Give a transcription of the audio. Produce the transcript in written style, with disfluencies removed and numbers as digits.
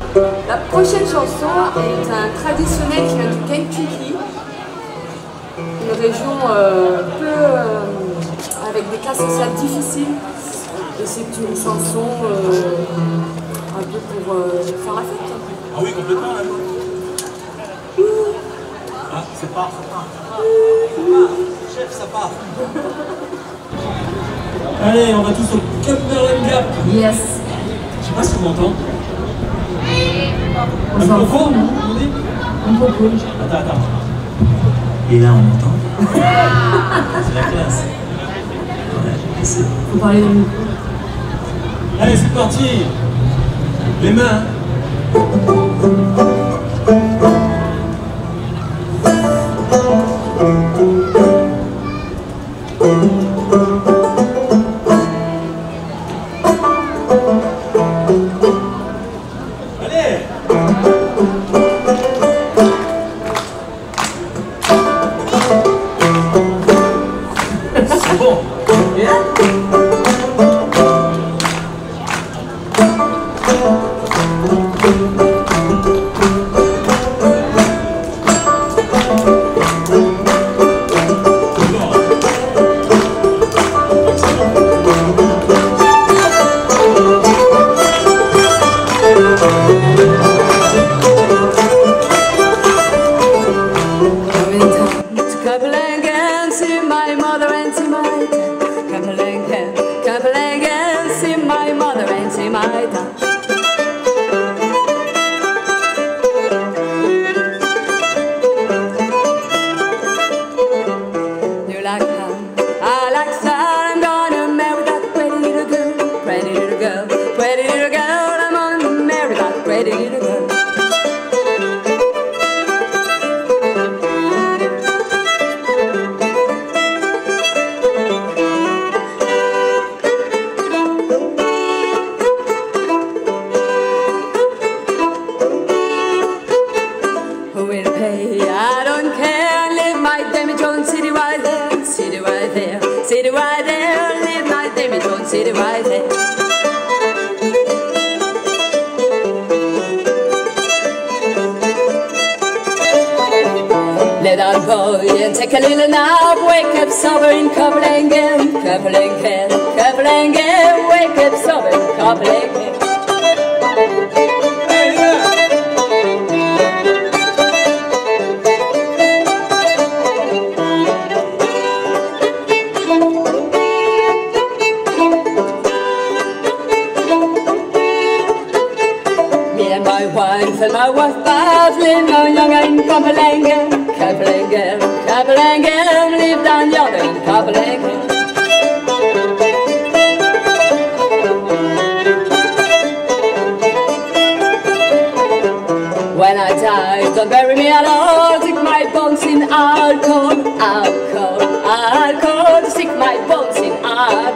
La prochaine chanson est un traditionnel qui vient du Kentucky, une région avec des classes sociales difficiles. Et c'est une chanson un peu pour faire la fête. Ah oui, complètement. Hein. Ah, ça part. Chef, ça part. Allez, on va tous au Cumberland Gap. Yes. Je sais pas si on m'entend. On s'en fout, non? On peut. Attends. Et là, on m'entend. C'est la classe. Ouais, Faut parler dans le micro. Allez, c'est parti. Les mains. Allez. C'est bon. Let out boy and take a little nap. Wake up sober in Copenhagen, Copenhagen, Copenhagen. Wake up sober in Copenhagen. Me and my wife lived down yonder in Copenhagen, Copenhagen, Copenhagen. Lived down yonder in Copenhagen. When I die, don't bury me at all. Stick my bones in alcohol, alcohol, alcohol. Stick my bones in alcohol.